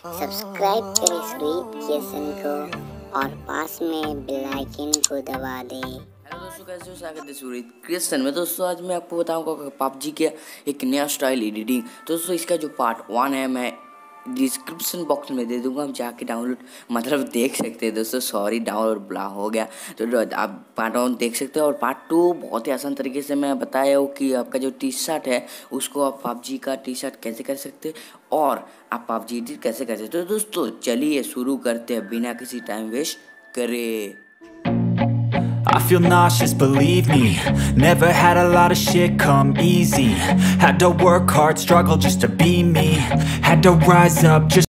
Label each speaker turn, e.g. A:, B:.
A: सब्सक्राइब करें सुरीत किशन को और पास में बेल आइकन को दबा दें।
B: हेलो दोस्तों, कैसे हो? स्वागत है सुरीत क्रिएशन में। दोस्तों आज मैं आपको बताऊंगा पबजी के एक नया स्टाइल एडिटिंग। दोस्तों इसका जो पार्ट 1 है मैं डिस्क्रिप्शन बॉक्स में दे दूंगा, आप जाके डाउनलोड देख सकते हैं। दोस्तों सॉरी, डाउनलोड ब्ला हो गया, तो आप पार्ट 1 देख सकते हैं। और पार्ट 2 बहुत ही आसान तरीके से मैं बताया हूँ कि आपका जो टी शर्ट है उसको आप पबजी का टी शर्ट कैसे कर सकते हैं और आप पबजी एडिट कैसे कर सकते हो। तो दोस्तों चलिए शुरू करते हैं बिना किसी टाइम वेस्ट करे।
C: I feel nauseous, believe me. Never had a lot of shit come easy. Had to work hard, struggle just to be me. Had to rise up just